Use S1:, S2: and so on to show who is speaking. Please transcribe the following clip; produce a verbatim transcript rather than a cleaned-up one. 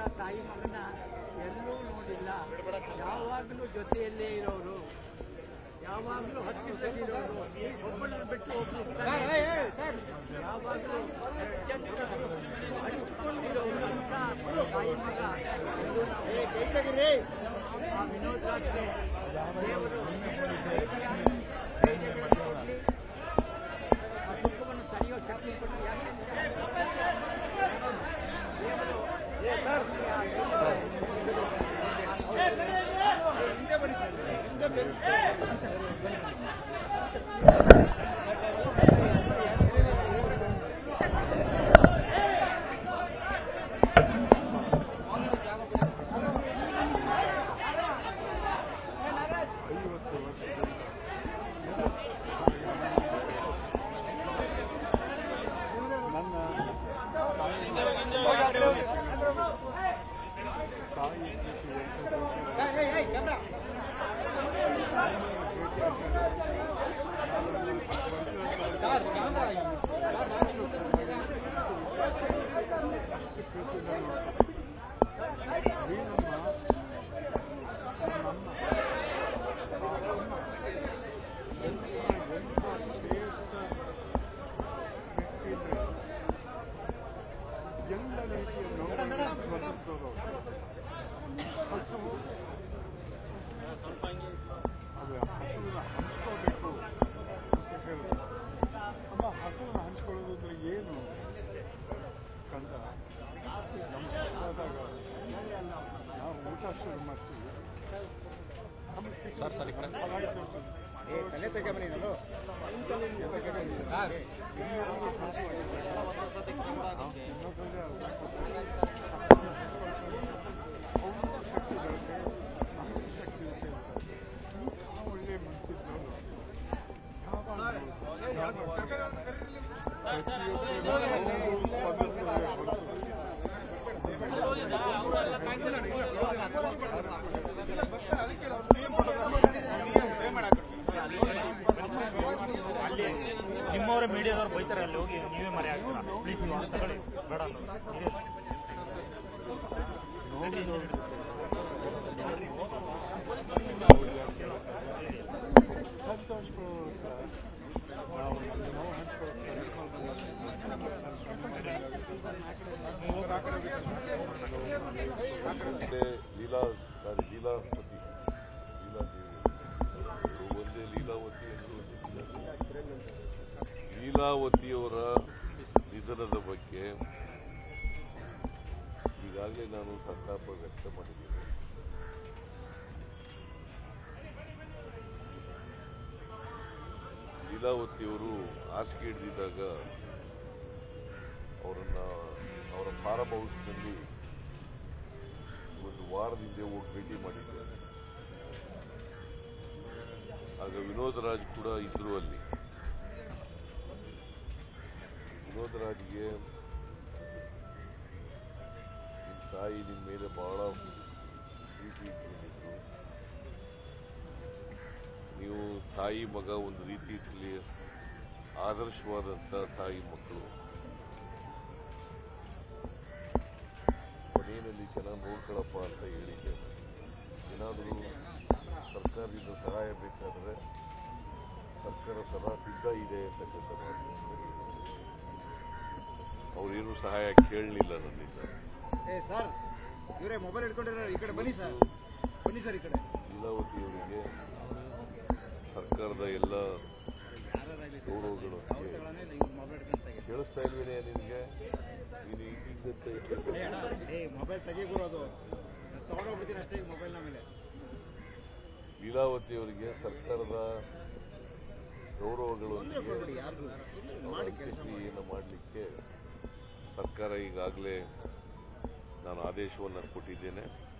S1: ತಾಯಿ ಮಗನ ಎಲ್ಲೂ ನೋಡಿಲ್ಲ. ಯಾವಾಗಲೂ ಜೊತೆಯಲ್ಲೇ ಇರೋರು, ಯಾವಾಗಲೂ ಹತ್ತಿರದಲ್ಲಿರೋರು, ಒಬ್ಬಳನ್ನು ಬಿಟ್ಟು ಒಬ್ಬರು ಯಾವಾಗಲೂ ಹಚ್ಚಿಕೊಂಡಿರೋರು ಅಂತ ತಾಯಿ ಮಗ ಎಲ್ಲೂ ಆ ವಿನೋದ್ ರಾಜ್ಗೆ ದೇವರು ಆ ದುಃಖವನ್ನು ತಡೆಯೋ ಶಕ್ತಿ ಕೊಟ್ಟು ಯಾಕೆ ದೇವರು
S2: ಹಸುವನ್ನು ಹಂಚ್ಕೊಳ್ಳೋದು ಅಂದ್ರೆ ಏನು ಕಂದ ನಮ್ಮ ನಾವು ಊಟ ಶುರು ಮಾಡ್ತೀವಿ. ಒಳ್ಳೆ ಮನಸ್ಸಿದ್ದವರು
S3: ನಿಮ್ಮವರ ಮೀಡಿಯಾದವ್ರು ಬೈತಾರೆ, ಅಲ್ಲಿ ಹೋಗಿ ನೀವೇ ಮರೆ ಆಗ್ತೀರಾ, ಪ್ಲೀಸ್ ನೀವು ತಗೊಳ್ಳಿ ಬೇಡ
S2: ಸಂತೋಷ ನಾವು ನಾವು ಹಂಚ್ಕೊಳ್ಳೋಕೆ
S4: ಲೀಲಾ ಲೀಲಾಪತಿ ಲೀಲಾದೇವಿ ಒಂದೇ ಲೀಲಾವತಿ ಎಂದು ಲೀಲಾವತಿಯವರ ನಿಧನದ ಬಗ್ಗೆ ಈಗಾಗಲೇ ನಾನು ಸಂತಾಪ ವ್ಯಕ್ತ ಮಾಡಿದ್ದೇನೆ. ಲೀಲಾವತಿಯವರು ಹಾಸಿಗೆ ಹಿಡಿದಿದ್ದಾಗ ಅವರನ್ನ ಅವರ ಫಾರ್ಮ್ ಹೌಸ್ನಲ್ಲಿ ಒಂದು ವಾರದಿಂದ ಹೋಗಿ ಭೇಟಿ ಮಾಡಿದ್ದೆ. ಆಗ ವಿನೋದ್ ರಾಜ್ ಕೂಡ ಇದ್ರು ಅಲ್ಲಿ. ವಿನೋದ್ ರಾಜ್ಗೆ ನಿಮ್ಮ ತಾಯಿ ನಿಮ್ಮ ಮೇಲೆ ಬಹಳ ಪ್ರೀತಿ ಇಟ್ಕೊಂಡಿದ್ರು. ನೀವು ತಾಯಿ ಮಗ ಒಂದು ರೀತಿಯಲ್ಲಿ ಆದರ್ಶವಾದಂಥ ತಾಯಿ ಮಕ್ಕಳು. ಮನೆಯಲ್ಲಿ ಚೆನ್ನಾಗಿ ನೋಡ್ಕೊಳಪ್ಪ ಅಂತ ಹೇಳಿದ್ದೆ. ಏನಾದರೂ ಸರ್ಕಾರದಿಂದ ಸಹಾಯ ಬೇಕಾದರೆ ಸರ್ಕಾರ ಸದಾ ಸಿದ್ಧ ಇದೆ ಅಂತಕ್ಕಂಥ ಅವ್ರೇನು ಸಹಾಯ ಕೇಳಲಿಲ್ಲ ನನ್ನಿಂದ.
S5: ಸರ್ ಇವರೇ ಮೊಬೈಲ್ ಹಿಡ್ಕೊಂಡಿರೋ ಈ ಕಡೆ ಬನ್ನಿ ಸರ್, ಬನ್ನಿ ಸರ್ ಈ ಕಡೆ.
S4: ಲೀಲಾವತಿಯವರಿಗೆ ಸರ್ಕಾರದ ಎಲ್ಲ ಗೌರವಗಳು ಕೇಳಿಸ್ತಾ ಇಲ್ವೇನೆ ನಿನಗೆ? ನೀನು ಈಗಿದ್ದಂತೆ
S5: ಮೊಬೈಲ್ ತೆಗಿಬರೋದು ತಗೊಂಡೋಗ್ಬಿಡ್ತೀನಿ ಅಷ್ಟೇ ಈ ಮೊಬೈಲ್ನ ಮೇಲೆ.
S4: ಲೀಲಾವತಿಯವರಿಗೆ ಸರ್ಕಾರದ ಗೌರವಗಳು ಏನು ಮಾಡಲಿಕ್ಕೆ ಸರ್ಕಾರ ಈಗಾಗಲೇ ನಾನು ಆದೇಶವನ್ನು ಕೊಟ್ಟಿದ್ದೇನೆ.